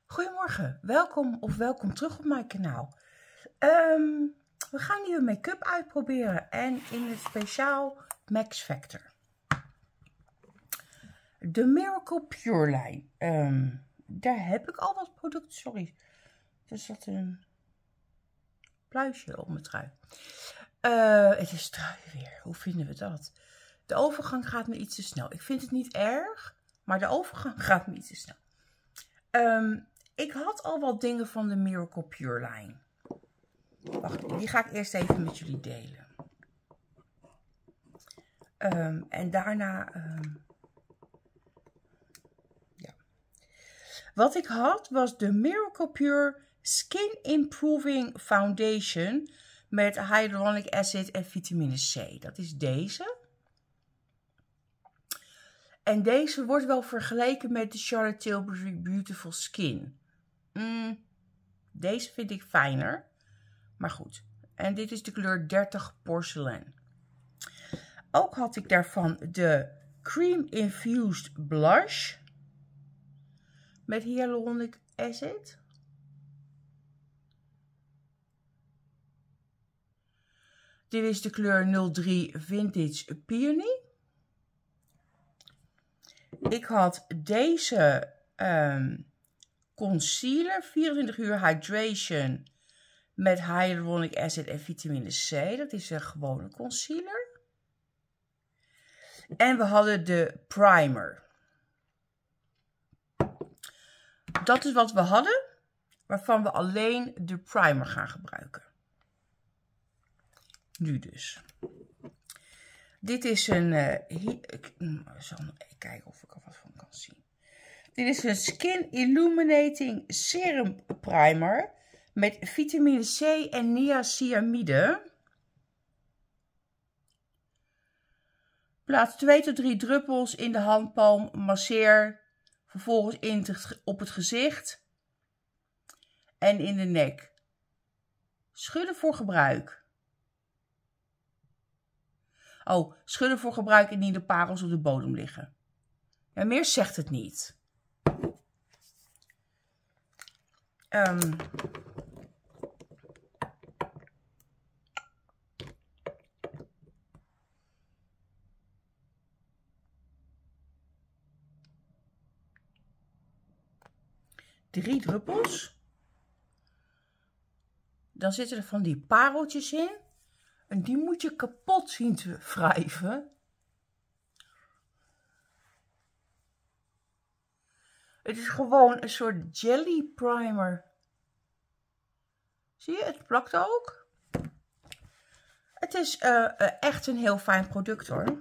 Goedemorgen, welkom terug op mijn kanaal. We gaan nieuwe make-up uitproberen en in het speciaal Max Factor. De Miracle Pure lijn. Daar heb ik al wat producten, sorry. Er zat een pluisje op mijn trui. Het is trui weer, hoe vinden we dat? De overgang gaat me iets te snel. Ik vind het niet erg, maar de overgang gaat me iets te snel. Ik had al wat dingen van de Miracle Pure lijn. Wacht, die ga ik eerst even met jullie delen. En daarna... ja. Wat ik had was de Miracle Pure Skin Improving Foundation met hyaluronic acid en vitamine C. Dat is deze. En deze wordt wel vergeleken met de Charlotte Tilbury Beautiful Skin. Deze vind ik fijner. Maar goed. En dit is de kleur 30 Porcelain. Ook had ik daarvan de Cream Infused Blush. Met hyaluronic acid. Dit is de kleur 03 Vintage Peony. Ik had deze concealer, 24 uur hydration met hyaluronic acid en vitamine C. Dat is een gewone concealer. En we hadden de primer. Dat is wat we hadden, waarvan we alleen de primer gaan gebruiken. Nu dus. Dit is een... ik zal even kijken of ik er wat van kan zien. Dit is een Skin Illuminating Serum Primer met vitamine C en niacinamide. Plaats 2 tot 3 druppels in de handpalm. Masseer vervolgens op het gezicht en in de nek. Schudden voor gebruik. Oh, schudden voor gebruik indien de parels op de bodem liggen. Ja, meer zegt het niet. 3 druppels. Dan zitten er van die pareltjes in. En die moet je kapot zien te wrijven. Het is gewoon een soort jelly primer. Zie je, het plakt ook. Het is echt een heel fijn product hoor.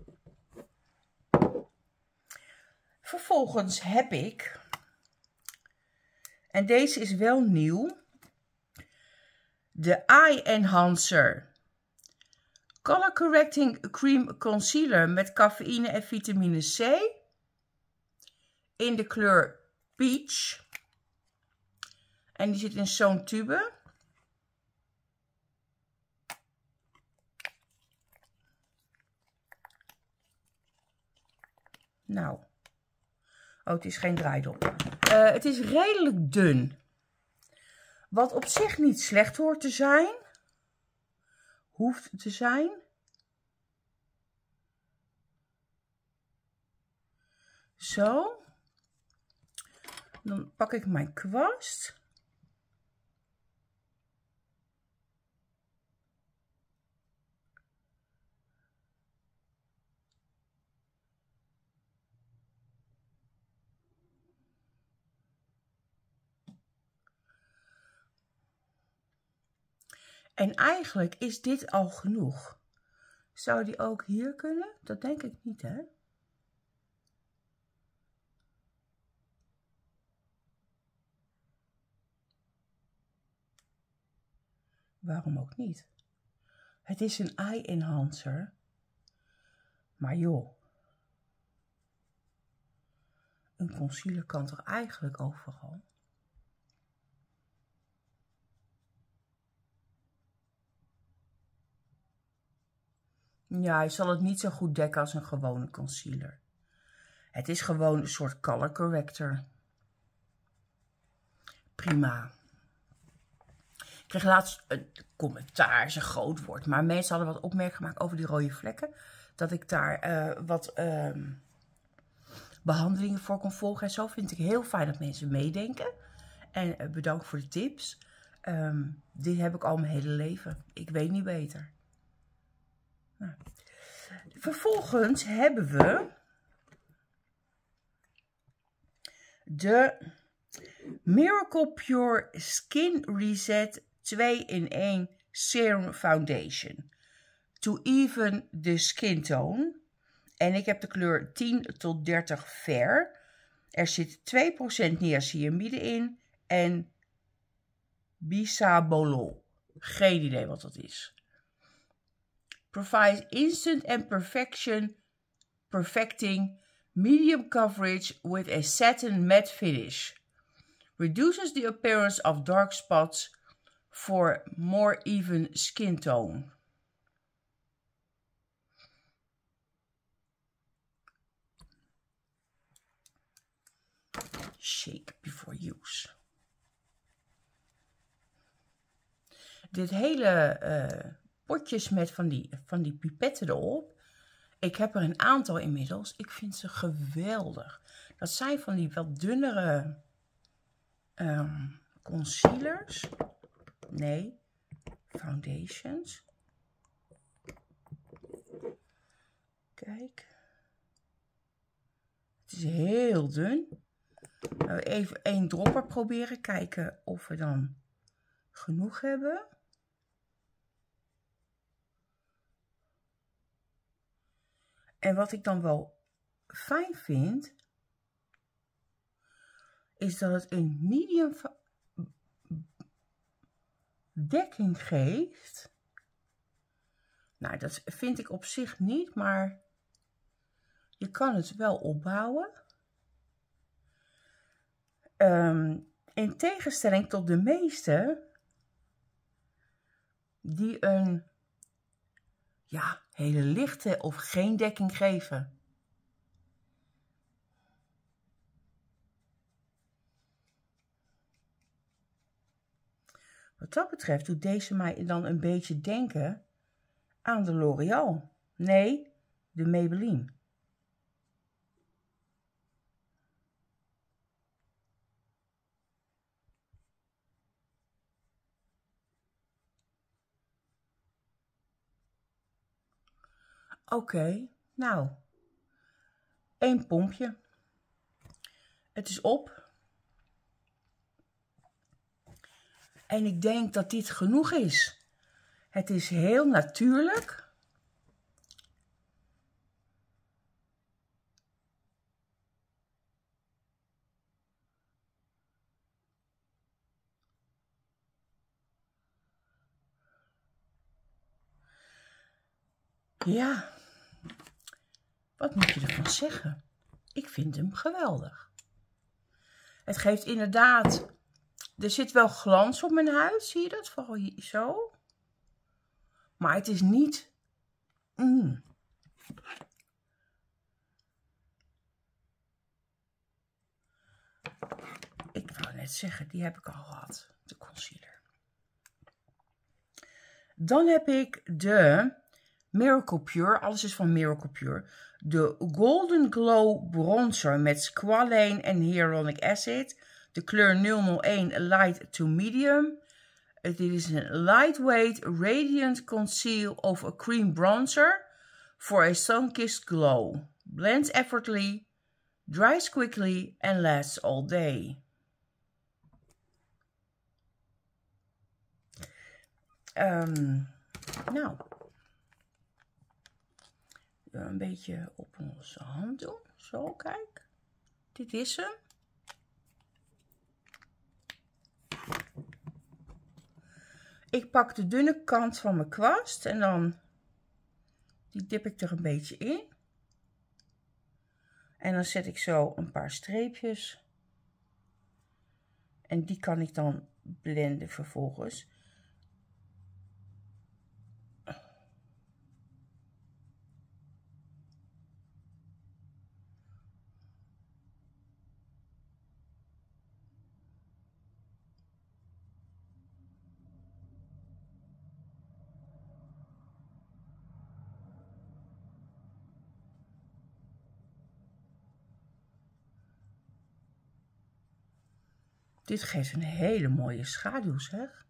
Vervolgens heb ik, en deze is wel nieuw, de Eye Enhancer Color Correcting Cream Concealer met cafeïne en vitamine C. In de kleur Peach. En die zit in zo'n tube. Nou. Oh, het is geen draaidop. Het is redelijk dun. Wat op zich niet slecht hoort te zijn. Hoeft te zijn. Zo. Dan pak ik mijn kwast. En eigenlijk is dit al genoeg. Zou die ook hier kunnen? Dat denk ik niet, hè? Waarom ook niet? Het is een eye enhancer. Maar joh. Een concealer kan toch eigenlijk overal? Ja, hij zal het niet zo goed dekken als een gewone concealer. Het is gewoon een soort color corrector. prima. Ik kreeg laatst een commentaar, is een groot woord, maar mensen hadden wat opmerkingen gemaakt over die rode vlekken. Dat ik daar wat behandelingen voor kon volgen. En zo vind ik heel fijn dat mensen meedenken. En bedankt voor de tips. Dit heb ik al mijn hele leven. Ik weet niet beter. Nou. Vervolgens hebben we de Miracle Pure Skin Reset 2-in-1 Serum Foundation. To even the skin tone. En ik heb de kleur 10 tot 30 Fair. Er zit 2% niacinamide in en bisabolol. Geen idee wat dat is. Provides instant and perfecting medium coverage with a satin matte finish. Reduces the appearance of dark spots for more even skin tone. Shake before use. Dit hele potjes met van die pipetten erop. Ik heb er een aantal inmiddels. Ik vind ze geweldig. Dat zijn van die wat dunnere concealers. Nee, foundations. Kijk. Het is heel dun. Even 1 dropper proberen. Kijken of we dan genoeg hebben. En wat ik dan wel fijn vind, is dat het een medium dekking geeft. Nou, dat vind ik op zich niet, maar je kan het wel opbouwen. In tegenstelling tot de meeste die een hele lichte of geen dekking geven. Wat dat betreft doet deze mij dan een beetje denken aan de L'Oréal. Nee, de Maybelline. Oké, nou, 1 pompje. Het is op. En ik denk dat dit genoeg is. Het is heel natuurlijk. Ja, wat moet je ervan zeggen? Ik vind hem geweldig. Het geeft inderdaad, er zit wel glans op mijn huid, zie je dat? Vooral hier zo. Maar het is niet... Ik wou net zeggen, die heb ik al gehad, de concealer. Dan heb ik de Miracle Pure, alles is van Miracle Pure. De Golden Glow Bronzer met squalane en hyaluronic acid. De kleur 001 Light to Medium. Dit is een lightweight radiant conceal of a cream bronzer for a sun-kissed glow. Blends effortlessly, dries quickly and lasts all day. Nou, een beetje op onze hand doen. Zo, kijk. Dit is hem. Ik pak de dunne kant van mijn kwast en dan die dip ik er een beetje in. En dan zet ik zo een paar streepjes. En die kan ik dan blenden vervolgens. Dit geeft een hele mooie schaduw, zeg.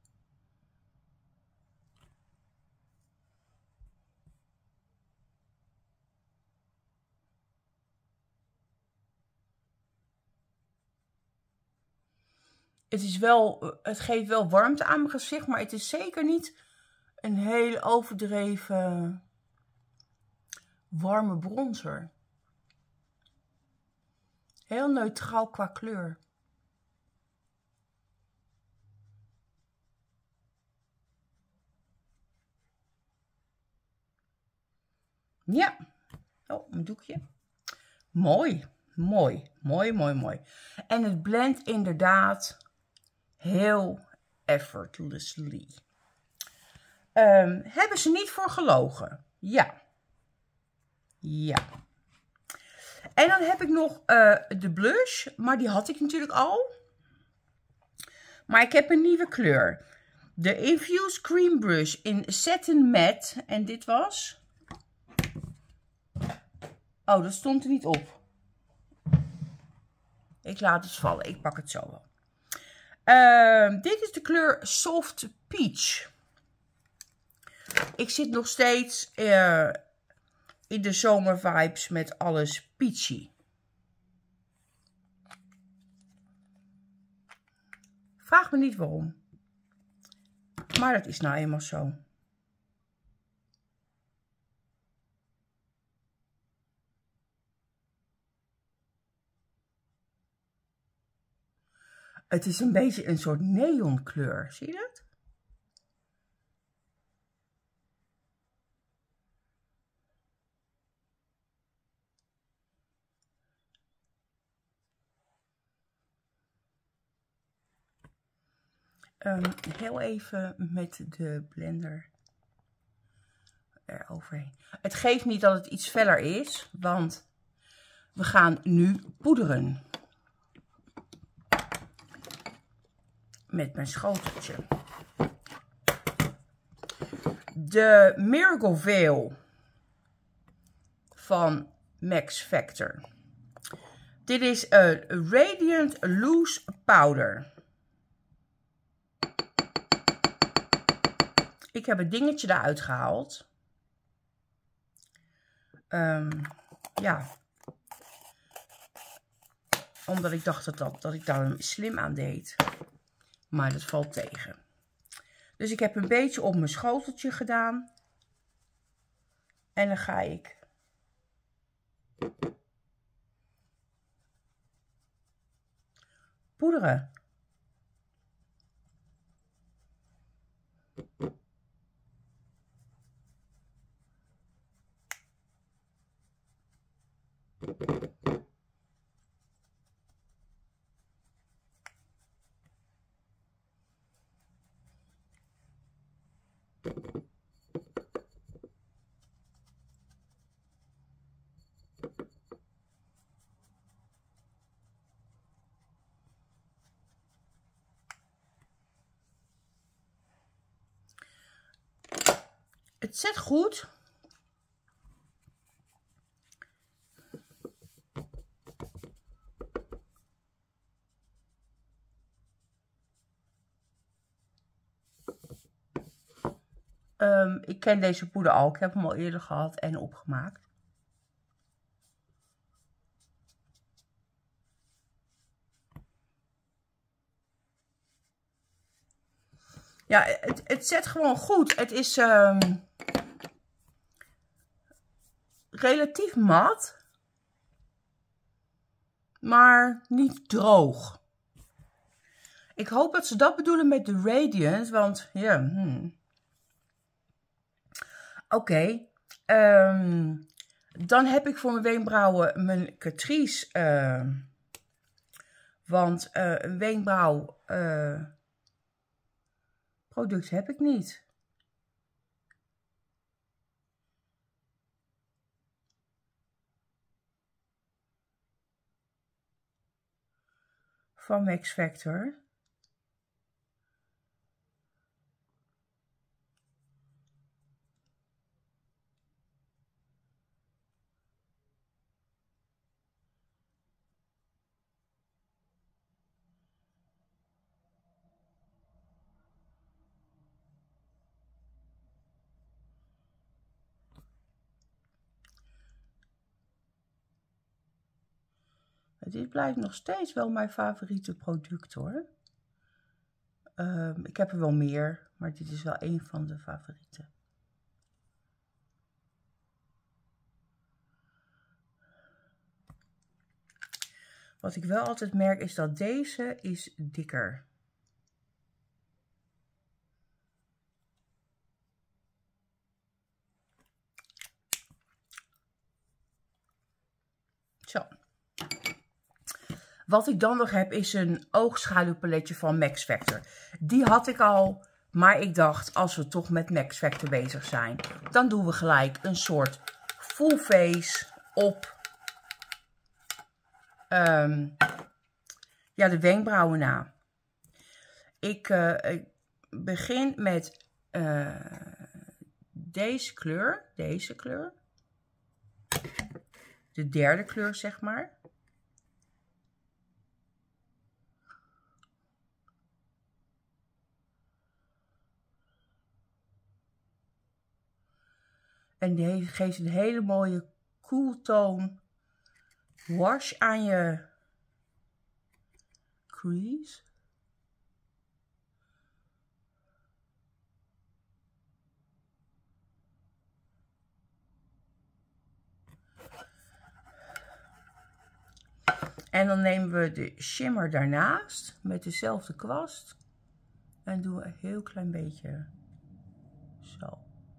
Het geeft wel warmte aan mijn gezicht, maar het is zeker niet een heel overdreven warme bronzer. Heel neutraal qua kleur. Ja. Oh, mijn doekje. Mooi. Mooi. Mooi, mooi, mooi. En het blendt inderdaad heel effortlessly. Hebben ze niet voor gelogen? Ja. Ja. En dan heb ik nog de blush. Maar die had ik natuurlijk al. Maar ik heb een nieuwe kleur. De Infused Cream Brush in Satin Matte. En dit was... Oh, dat stond er niet op. Ik laat het vallen. Ik pak het zo wel. Dit is de kleur Soft Peach. Ik zit nog steeds in de zomervibes met alles peachy. Vraag me niet waarom. Maar dat is nou eenmaal zo. Het is een beetje een soort neonkleur. Zie je dat? Heel even met de blender eroverheen. Het geeft niet dat het iets feller is, want we gaan nu poederen. Met mijn schoteltje. De Miracle Veil van Max Factor. Dit is een Radiant Loose Powder. Ik heb het dingetje eruit gehaald. Ja. Omdat ik dacht dat ik daar slim aan deed. Maar dat valt tegen. Dus ik heb een beetje op mijn schoteltje gedaan. En dan ga ik poederen. Het zit goed. Ik ken deze poeder al. Ik heb hem al eerder gehad en opgemaakt. Ja, het zet gewoon goed. Het is relatief mat. Maar niet droog. Ik hoop dat ze dat bedoelen met de Radiant. Want ja... Oké. Dan heb ik voor mijn wenkbrauwen mijn Catrice. Want een wenkbrauw product heb ik niet. Van Max Factor. Dit blijft nog steeds wel mijn favoriete product hoor. Ik heb er wel meer, maar dit is wel een van de favorieten. Wat ik wel altijd merk is dat deze is dikker. Zo. Wat ik dan nog heb is een oogschaduwpaletje van Max Factor. Die had ik al, maar ik dacht als we toch met Max Factor bezig zijn, dan doen we gelijk een soort full face op ja, de wenkbrauwen na. Ik begin met deze kleur. De derde kleur, zeg maar. En die geeft een hele mooie cool tone wash aan je crease. En dan nemen we de shimmer daarnaast met dezelfde kwast. En doen we een heel klein beetje zo.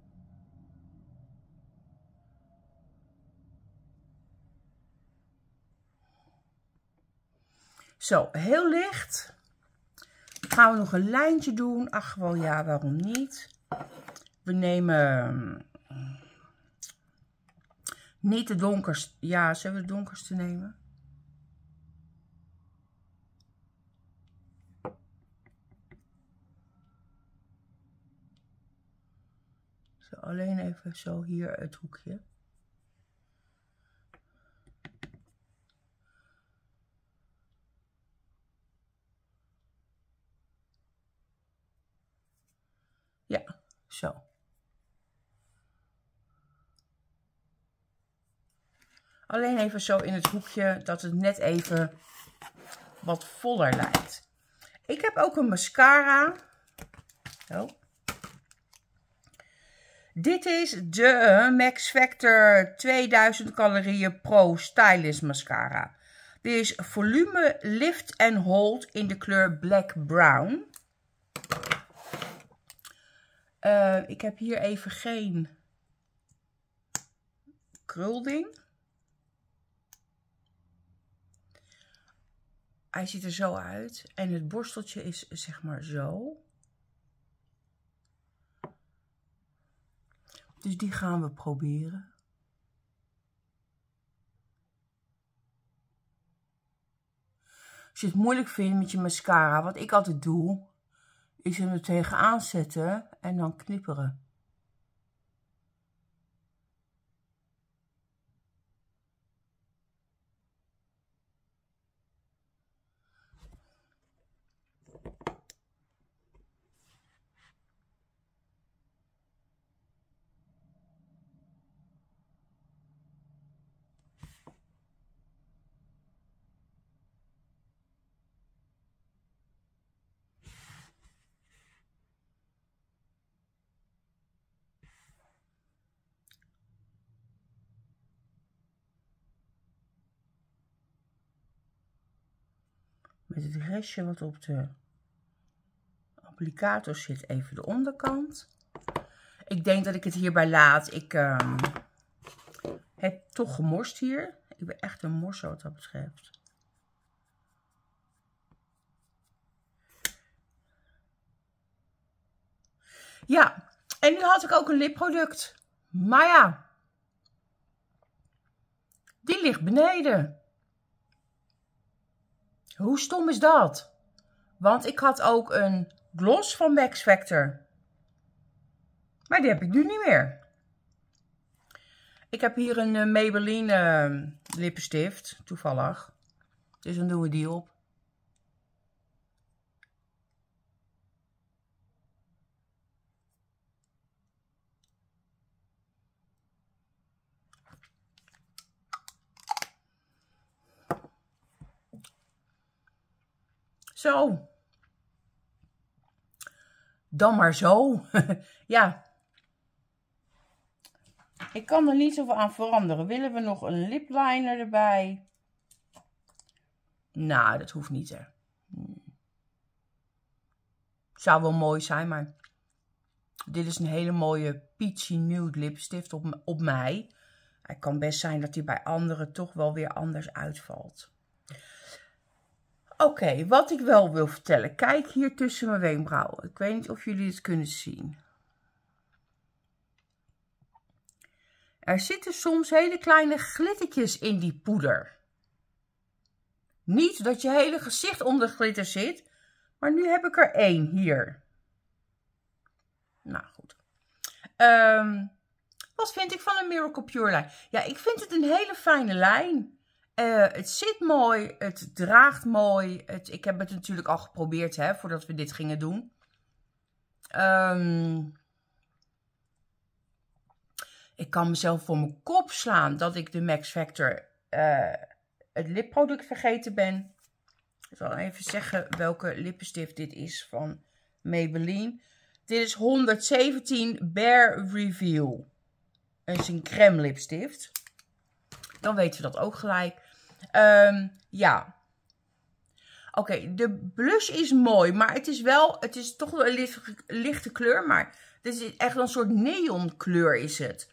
Zo, heel licht. Dan gaan we nog een lijntje doen. Ach, gewoon ja, waarom niet? We nemen niet de donkerste. Ja, zullen we de donkerste nemen? Zo, alleen even zo hier het hoekje. Ja, zo. Alleen even zo in het hoekje, dat het net even wat voller lijkt. Ik heb ook een mascara. Zo. Dit is de Max Factor 2000 calorieën Pro Stylist Mascara. Dit is volume, lift en hold in de kleur Black Brown. Ik heb hier even geen krulding. Hij ziet er zo uit. En het borsteltje is zeg maar zo. Dus die gaan we proberen. Als je het moeilijk vindt met je mascara, wat ik altijd doe, is hem er tegenaan zetten en dan knipperen. Met het restje wat op de applicator zit, even de onderkant. Ik denk dat ik het hierbij laat. Ik heb toch gemorst hier. Ik ben echt een morser wat dat betreft. Ja, en nu had ik ook een lipproduct. Maar ja, die ligt beneden. Hoe stom is dat? Want ik had ook een gloss van Max Factor. Maar die heb ik nu niet meer. Ik heb hier een Maybelline lippenstift, toevallig. Dus dan doen we die op. Zo. Dan maar zo. Ja. Ik kan er niet zoveel aan veranderen. Willen we nog een lipliner erbij? Nou, dat hoeft niet, hè. Zou wel mooi zijn, maar dit is een hele mooie peachy nude lipstift op mij. Het kan best zijn dat die bij anderen toch wel weer anders uitvalt. Oké, wat ik wel wil vertellen. Kijk hier tussen mijn wenkbrauwen. Ik weet niet of jullie het kunnen zien. Er zitten soms hele kleine glittertjes in die poeder. Niet dat je hele gezicht onder glitter zit. Maar nu heb ik er 1 hier. Nou goed. Wat vind ik van een Miracle Pure lijn? Ja, ik vind het een hele fijne lijn. Het zit mooi. Het draagt mooi. Ik heb het natuurlijk al geprobeerd, hè, voordat we dit gingen doen. Ik kan mezelf voor mijn kop slaan dat ik de Max Factor het lipproduct vergeten ben. Ik zal even zeggen welke lippenstift dit is van Maybelline. Dit is 117 Bare Reveal. Het is een crème lipstift. Dan weten we dat ook gelijk. Ja. Oké, de blush is mooi. Maar het is toch wel een lichte kleur. Maar het is echt een soort neonkleur is het.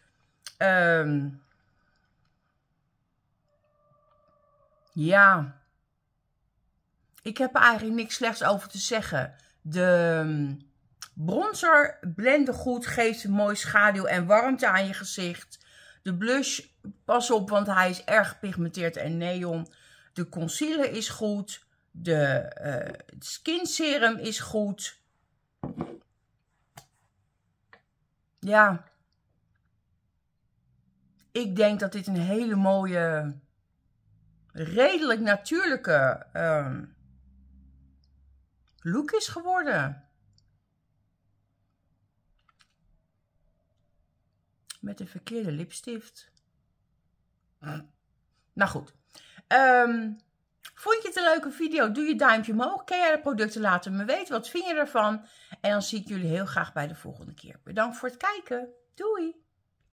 Ja. Ik heb er eigenlijk niks slechts over te zeggen. De bronzer blende goed, geeft een mooi schaduw en warmte aan je gezicht. De blush, pas op, want hij is erg gepigmenteerd en neon. De concealer is goed. De skin serum is goed. Ja. Ik denk dat dit een hele mooie, redelijk natuurlijke look is geworden. Met een verkeerde lipstift. Nou goed. Vond je het een leuke video? Doe je duimpje omhoog. Ken jij de producten? Laat me weten. Wat vind je ervan? En dan zie ik jullie heel graag bij de volgende keer. Bedankt voor het kijken. Doei!